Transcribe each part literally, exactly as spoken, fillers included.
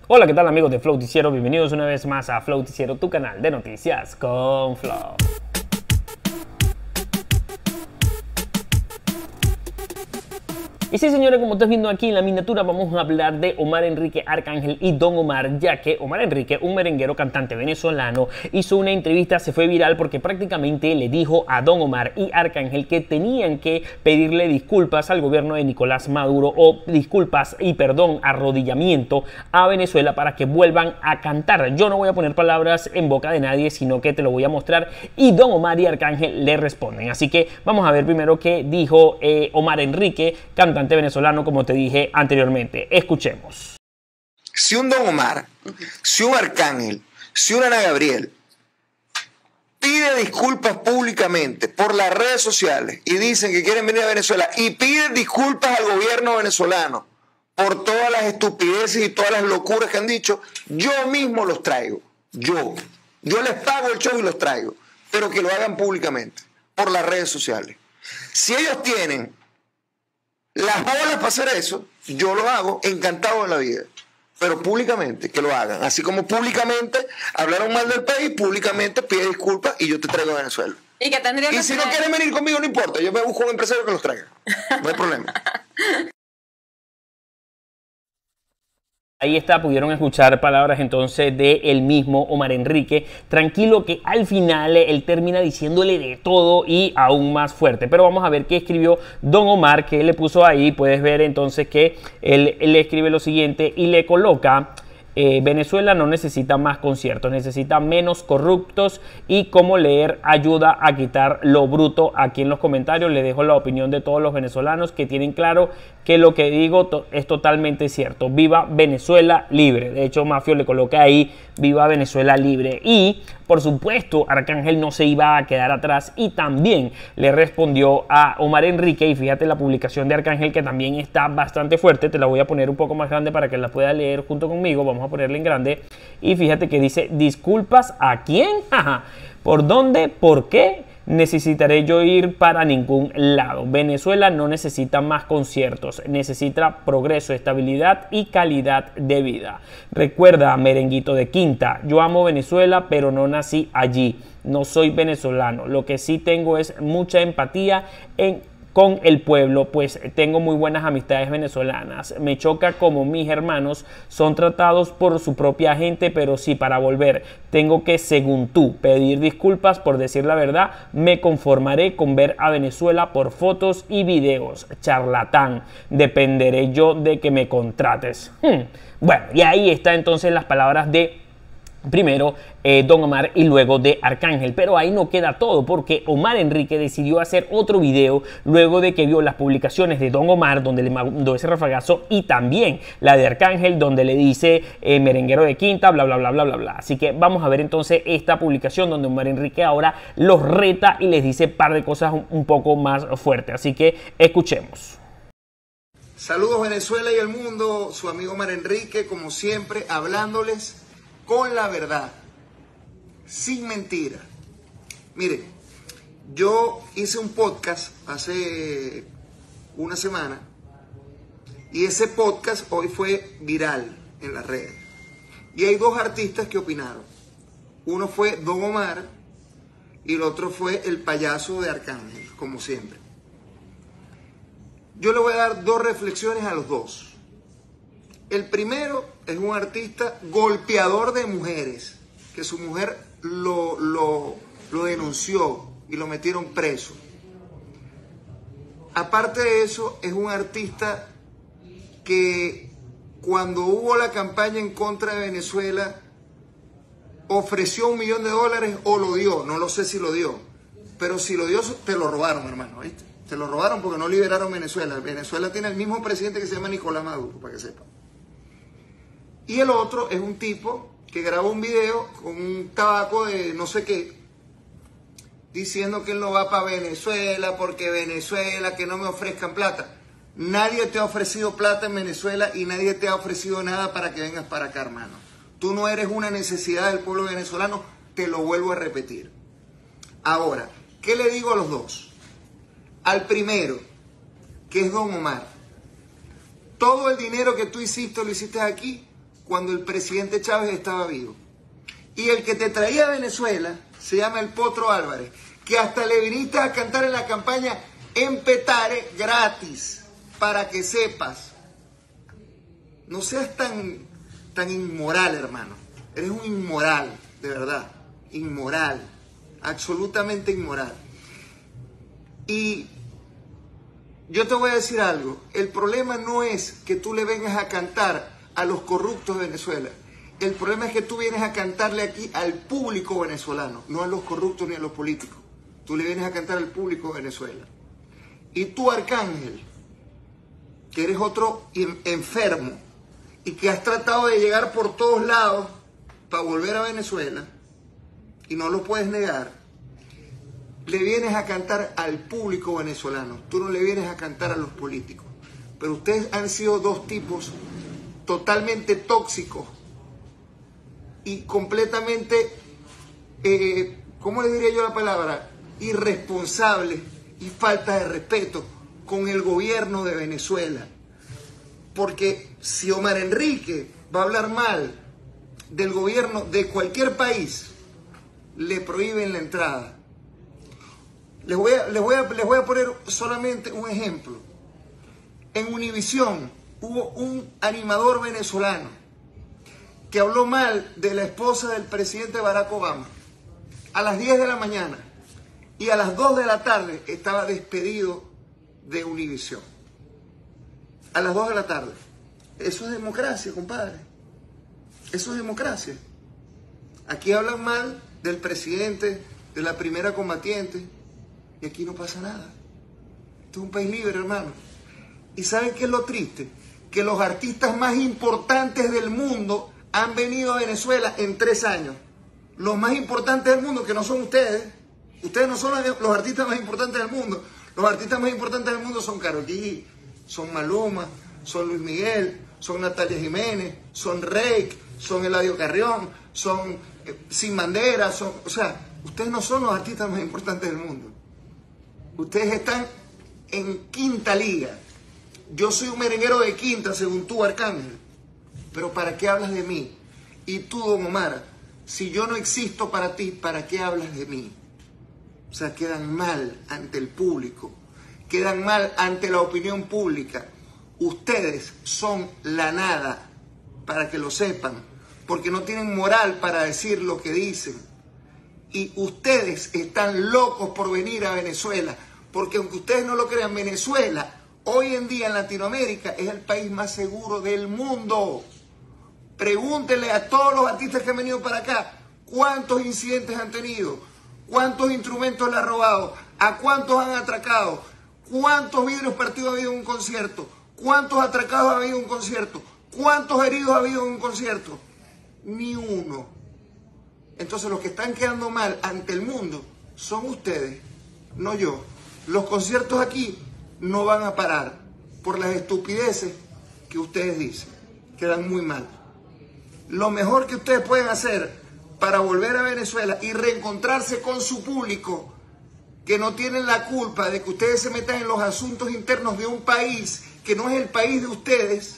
Hola, ¿qué tal amigos de Flowticiero? Bienvenidos una vez más a Flowticiero, tu canal de noticias con Flow. Y sí, señores, como estás viendo aquí en la miniatura, vamos a hablar de Omar Enrique Arcángel y Don Omar, ya que Omar Enrique, un merenguero cantante venezolano, hizo una entrevista, se fue viral porque prácticamente le dijo a Don Omar y Arcángel que tenían que pedirle disculpas al gobierno de Nicolás Maduro, o disculpas y perdón, arrodillamiento a Venezuela para que vuelvan a cantar. Yo no voy a poner palabras en boca de nadie, sino que te lo voy a mostrar, y Don Omar y Arcángel le responden. Así que vamos a ver primero qué dijo eh, Omar Enrique, cantante venezolano, como te dije anteriormente. Escuchemos. Si un Don Omar, si un Arcángel, si un Ana Gabriel pide disculpas públicamente por las redes sociales y dicen que quieren venir a Venezuela y piden disculpas al gobierno venezolano por todas las estupideces y todas las locuras que han dicho, yo mismo los traigo. Yo. Yo les pago el show y los traigo. Pero que lo hagan públicamente, por las redes sociales. Si ellos tienen las bolas para hacer eso, yo lo hago encantado de la vida. Pero públicamente, que lo hagan. Así como públicamente hablaron mal del país, públicamente pide disculpas y yo te traigo a Venezuela. Y, que tendría y que si tener... no quieren venir conmigo, no importa. Yo me busco un empresario que los traiga. No hay problema. Ahí está, pudieron escuchar palabras entonces de el mismo Omar Enrique, tranquilo, que al final él termina diciéndole de todo y aún más fuerte. Pero vamos a ver qué escribió Don Omar, que le puso ahí. Puedes ver entonces que él, él le escribe lo siguiente y le coloca: Eh, Venezuela no necesita más conciertos, necesita menos corruptos, y cómo leer ayuda a quitar lo bruto. Aquí en los comentarios les dejo la opinión de todos los venezolanos que tienen claro que lo que digo to es totalmente cierto. Viva Venezuela libre. De hecho, Mafio le coloca ahí: viva Venezuela libre. Y por supuesto, Arcángel no se iba a quedar atrás y también le respondió a Omar Enrique. Y fíjate la publicación de Arcángel, que también está bastante fuerte. Te la voy a poner un poco más grande para que la pueda leer junto conmigo. Vamos a ponerla en grande. Y fíjate que dice: ¿disculpas a quién? ¿Por dónde? ¿Por qué? Necesitaré yo ir para ningún lado. Venezuela no necesita más conciertos, necesita progreso, estabilidad y calidad de vida. Recuerda, merenguito de quinta, yo amo Venezuela, pero no nací allí. No soy venezolano. Lo que sí tengo es mucha empatía en con el pueblo, pues tengo muy buenas amistades venezolanas. Me choca como mis hermanos son tratados por su propia gente, pero sí, para volver tengo que, según tú, pedir disculpas. Por decir la verdad, me conformaré con ver a Venezuela por fotos y videos. Charlatán, dependeré yo de que me contrates. Hmm. Bueno, y ahí está entonces las palabras de primero eh, Don Omar y luego de Arcángel. Pero ahí no queda todo, porque Omar Enrique decidió hacer otro video luego de que vio las publicaciones de Don Omar, donde le mandó ese rafagazo, y también la de Arcángel, donde le dice eh, merenguero de quinta, bla bla bla bla bla bla. Así que vamos a ver entonces esta publicación donde Omar Enrique ahora los reta y les dice un par de cosas un, un poco más fuertes. Así que escuchemos. Saludos Venezuela y el mundo, su amigo Omar Enrique, como siempre, hablándoles con la verdad, sin mentira. Mire, yo hice un podcast hace una semana y ese podcast hoy fue viral en las redes. Y hay dos artistas que opinaron. Uno fue Don Omar y el otro fue el payaso de Arcángel, como siempre. Yo le voy a dar dos reflexiones a los dos. El primero es un artista golpeador de mujeres, que su mujer lo, lo, lo denunció y lo metieron preso. Aparte de eso, es un artista que cuando hubo la campaña en contra de Venezuela, ofreció un millón de dólares o lo dio, no lo sé si lo dio, pero si lo dio, te lo robaron, hermano, ¿viste? Te lo robaron porque no liberaron Venezuela. Venezuela tiene el mismo presidente que se llama Nicolás Maduro, para que sepan. Y el otro es un tipo que grabó un video con un tabaco de no sé qué, diciendo que él no va para Venezuela porque Venezuela, que no me ofrezcan plata. Nadie te ha ofrecido plata en Venezuela y nadie te ha ofrecido nada para que vengas para acá, hermano. Tú no eres una necesidad del pueblo venezolano, te lo vuelvo a repetir. Ahora, ¿qué le digo a los dos? Al primero, que es Don Omar. Todo el dinero que tú hiciste lo hiciste aquí cuando el presidente Chávez estaba vivo. Y el que te traía a Venezuela se llama el Potro Álvarez, que hasta le viniste a cantar en la campaña en Petare gratis, para que sepas. No seas tan, tan inmoral, hermano. Eres un inmoral, de verdad. Inmoral. Absolutamente inmoral. Y yo te voy a decir algo. El problema no es que tú le vengas a cantar a los corruptos de Venezuela. El problema es que tú vienes a cantarle aquí al público venezolano, no a los corruptos ni a los políticos. Tú le vienes a cantar al público de Venezuela. Y tú, Arcángel, que eres otro enfermo y que has tratado de llegar por todos lados para volver a Venezuela y no lo puedes negar, le vienes a cantar al público venezolano. Tú no le vienes a cantar a los políticos. Pero ustedes han sido dos tipos totalmente tóxicos y completamente, eh, ¿cómo le diría yo la palabra? Irresponsables y falta de respeto con el gobierno de Venezuela. Porque si Omar Enrique va a hablar mal del gobierno de cualquier país, le prohíben la entrada. Les voy a, les voy a, les voy a poner solamente un ejemplo. En Univisión hubo un animador venezolano que habló mal de la esposa del presidente Barack Obama a las diez de la mañana y a las dos de la tarde estaba despedido de Univisión. A las dos de la tarde. Eso es democracia, compadre. Eso es democracia. Aquí hablan mal del presidente, de la primera combatiente, y aquí no pasa nada. Esto es un país libre, hermano. ¿Y saben qué es lo triste? Que los artistas más importantes del mundo han venido a Venezuela en tres años. Los más importantes del mundo, que no son ustedes. Ustedes no son los artistas más importantes del mundo. Los artistas más importantes del mundo son Karol G, son Maluma, son Luis Miguel, son Natalia Jiménez, son Reik, son Eladio Carrión, son eh, Sin Bandera, son, o sea, ustedes no son los artistas más importantes del mundo. Ustedes están en quinta liga. Yo soy un merenguero de quinta, según tú, Arcángel. Pero ¿para qué hablas de mí? Y tú, Don Omar, si yo no existo para ti, ¿para qué hablas de mí? O sea, quedan mal ante el público, quedan mal ante la opinión pública. Ustedes son la nada, para que lo sepan, porque no tienen moral para decir lo que dicen. Y ustedes están locos por venir a Venezuela, porque aunque ustedes no lo crean, Venezuela hoy en día en Latinoamérica es el país más seguro del mundo. Pregúntenle a todos los artistas que han venido para acá cuántos incidentes han tenido, cuántos instrumentos le han robado, a cuántos han atracado, cuántos vidrios partidos ha habido en un concierto, cuántos atracados ha habido en un concierto, cuántos heridos ha habido en un concierto. Ni uno. Entonces los que están quedando mal ante el mundo son ustedes, no yo. Los conciertos aquí no van a parar por las estupideces que ustedes dicen. Quedan muy mal. Lo mejor que ustedes pueden hacer para volver a Venezuela y reencontrarse con su público, que no tienen la culpa de que ustedes se metan en los asuntos internos de un país que no es el país de ustedes,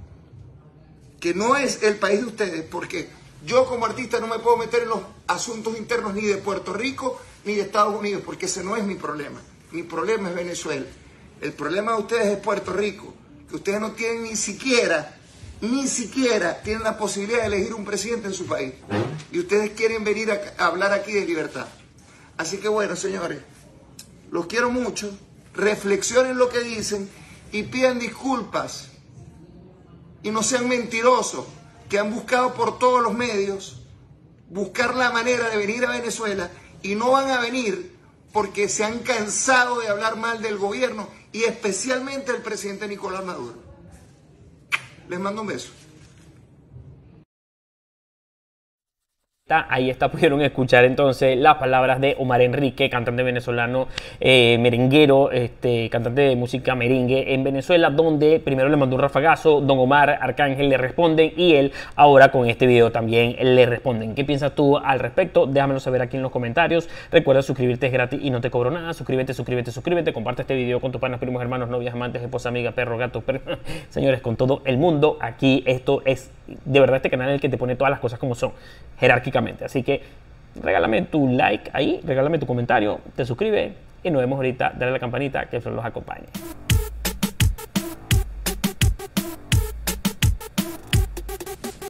que no es el país de ustedes, porque yo como artista no me puedo meter en los asuntos internos ni de Puerto Rico ni de Estados Unidos, porque ese no es mi problema. Mi problema es Venezuela. El problema de ustedes es Puerto Rico, que ustedes no tienen ni siquiera, ni siquiera tienen la posibilidad de elegir un presidente en su país. Y ustedes quieren venir a hablar aquí de libertad. Así que bueno, señores, los quiero mucho. Reflexionen lo que dicen y pidan disculpas. Y no sean mentirosos, que han buscado por todos los medios buscar la manera de venir a Venezuela y no van a venir porque se han cansado de hablar mal del gobierno y especialmente del presidente Nicolás Maduro. Les mando un beso. Ahí está, pudieron escuchar entonces las palabras de Omar Enrique, cantante venezolano, eh, merenguero, este, cantante de música merengue en Venezuela, donde primero le mandó un rafagazo, Don Omar, Arcángel le responden y él ahora con este video también le responden. ¿Qué piensas tú al respecto? Déjamelo saber aquí en los comentarios. Recuerda suscribirte, es gratis y no te cobro nada. Suscríbete, suscríbete, suscríbete. Comparte este video con tus panas, primos, hermanos, novias, amantes, esposa, amiga, perro, gato, perro. Señores, con todo el mundo. Aquí esto es De verdad este canal es el que te pone todas las cosas como son, jerárquicamente. Así que regálame tu like ahí, regálame tu comentario, te suscribes y nos vemos ahorita. Dale a la campanita que el Flor los acompañe.